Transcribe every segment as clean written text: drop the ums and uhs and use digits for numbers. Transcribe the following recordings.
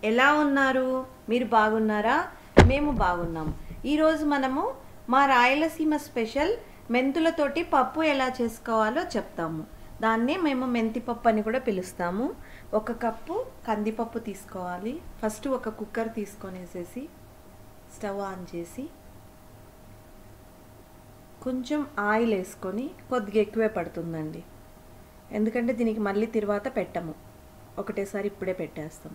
ఎలా ఉన్నారు? మీరు బాగున్నారా? మేము బాగున్నాం. ఈరోజు మనము మా రాయలసీమ స్పెషల్ మెంతులతోటి పప్పు ఎలా చేసుకోవాలో చెప్తాము. దాన్నే మేము మెంతిపప్పు అని కూడా పిలుస్తాము. 1 కప్పు కందిపప్పు తీసుకోవాలి. ఫస్ట్ ఒక కుక్కర్ తీసుకొనేసేసి స్టవ్ ఆన్ చేసి కొంచెం ఆయిల్ వేసుకొని, కొద్దిగా ఎక్కువే పడుతుందండి, ఎందుకంటే దీనికి మళ్ళీ తర్వాత పెట్టము, ఒకటేసారి ఇప్పుడే పెట్టేస్తాం.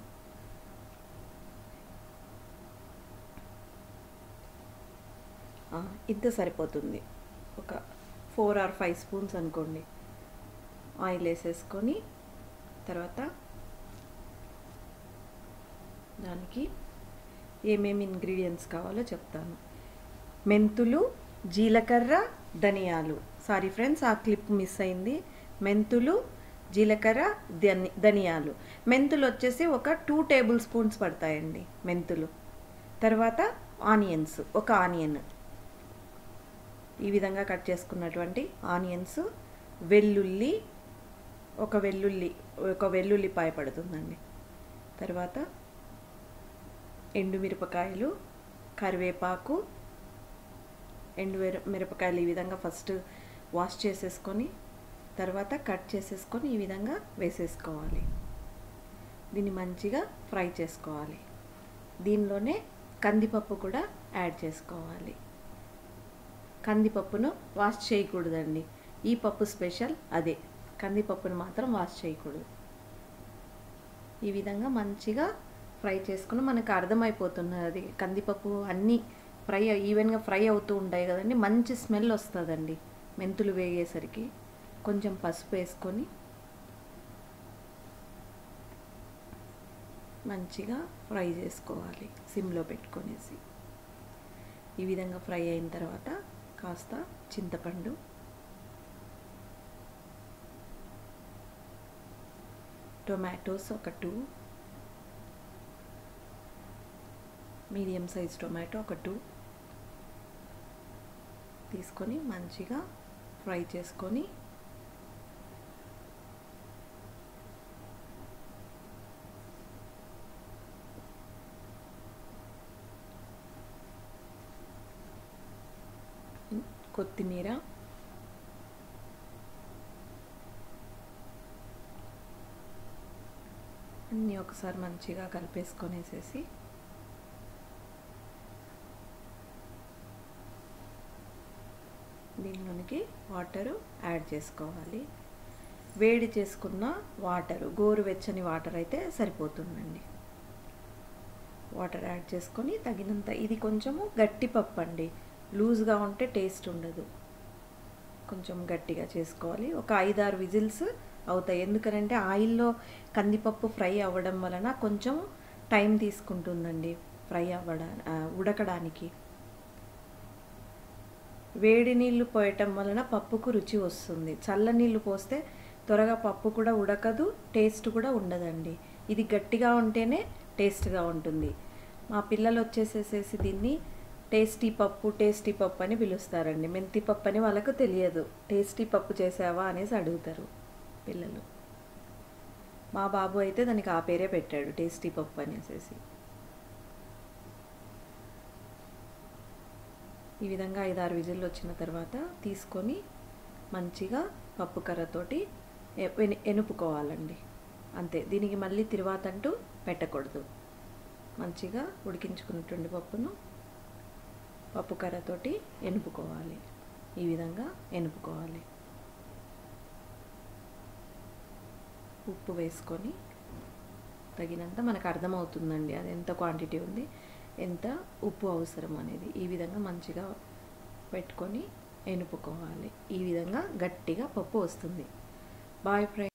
ఇంత సరిపోతుంది, ఒక 4 or 5 స్పూన్స్ అనుకోండి. ఆయిల్ వేసేసుకొని తర్వాత దానికి ఏమేమి ఇంగ్రీడియంట్స్ కావాలో చెప్తాను. మెంతులు, జీలకర్ర, ధనియాలు. సారీ ఫ్రెండ్స్, ఆ క్లిప్ మిస్ అయింది. మెంతులు, జీలకర్ర, ధనియాలు. మెంతులు వచ్చేసి ఒక 2 టేబుల్ స్పూన్స్ పడతాయండి మెంతులు. తర్వాత ఆనియన్స్, ఒక ఆనియన్, ఈ విధంగా కట్ చేసుకున్నటువంటి ఆనియన్స్. వెల్లుల్లి, ఒక వెల్లుల్లిపాయ పడుతుందండి. తర్వాత ఎండుమిరపకాయలు, కరివేపాకు. మిరపకాయలు ఈ విధంగా ఫస్ట్ వాష్ చేసేసుకొని తర్వాత కట్ చేసేసుకొని ఈ విధంగా వేసేసుకోవాలి. దీన్ని మంచిగా ఫ్రై చేసుకోవాలి. దీనిలోనే కందిపప్పు కూడా యాడ్ చేసుకోవాలి. కందిపప్పును వాష్ చేయకూడదండి. ఈ పప్పు స్పెషల్ అదే, కందిపప్పును మాత్రం వాష్ చేయకూడదు. ఈ విధంగా మంచిగా ఫ్రై చేసుకుని మనకు అర్థమైపోతున్నది. కందిపప్పు అన్నీ ఈవెన్గా ఫ్రై అవుతూ ఉంటాయి కదండి, మంచి స్మెల్ వస్తుందండి మెంతులు వేగేసరికి. కొంచెం పసుపు వేసుకొని మంచిగా ఫ్రై చేసుకోవాలి సిమ్లో పెట్టుకొనేసి. ఈ విధంగా ఫ్రై అయిన తర్వాత కాస్త చింతపండు, టొమాటోస్ ఒక 2, మీడియం సైజ్ టొమాటో ఒక 2 తీసుకొని మంచిగా ఫ్రై చేసుకొని కొత్తిమీర, అన్నీ ఒకసారి మంచిగా కలిపేసుకొనేసేసి దీనిలోనికి వాటరు యాడ్ చేసుకోవాలి. వేడి చేసుకున్న వాటరు, గోరువెచ్చని వాటర్ అయితే సరిపోతుందండి. వాటర్ యాడ్ చేసుకొని తగినంత. ఇది కొంచెము గట్టి పప్పు అండి, లూజ్గా ఉంటే టేస్ట్ ఉండదు. కొంచెం గట్టిగా చేసుకోవాలి. ఒక 5-6 విజిల్స్ అవుతాయి. ఎందుకంటే ఆయిల్లో కందిపప్పు ఫ్రై అవ్వడం వలన కొంచెం టైం తీసుకుంటుందండి ఉడకడానికి. వేడి నీళ్ళు పోయటం వలన పప్పుకు రుచి వస్తుంది. చల్ల నీళ్ళు పోస్తే త్వరగా పప్పు కూడా ఉడకదు, టేస్ట్ కూడా ఉండదండి. ఇది గట్టిగా ఉంటేనే టేస్ట్గా ఉంటుంది. మా పిల్లలు వచ్చేసేసి దీన్ని టేస్టీ పప్పు అని పిలుస్తారండి. మెంతి పప్పు అని వాళ్ళకు తెలియదు. టేస్టీ పప్పు చేసావా అనేసి అడుగుతారు పిల్లలు. మా బాబు అయితే దానికి ఆ పేరే పెట్టాడు, టేస్టీ పప్పు అనేసి. ఈ విధంగా 5-6 విజిల్లు వచ్చిన తర్వాత తీసుకొని మంచిగా పప్పు కర్రతోటి ఎనుపుకోవాలండి. అంతే, దీనికి మళ్ళీ తిరువాత అంటూ పెట్టకూడదు. మంచిగా ఉడికించుకున్నటువంటి పప్పును పప్పు కర్రతోటి ఎనుపుకోవాలి. ఈ విధంగా ఎనుపుకోవాలి. ఉప్పు వేసుకొని తగినంత మనకు అర్థమవుతుందండి అది ఎంత క్వాంటిటీ ఉంది, ఎంత ఉప్పు అవసరం అనేది. ఈ విధంగా మంచిగా పెట్టుకొని ఎనుపుకోవాలి. ఈ విధంగా గట్టిగా పప్పు వస్తుంది. Boy friends.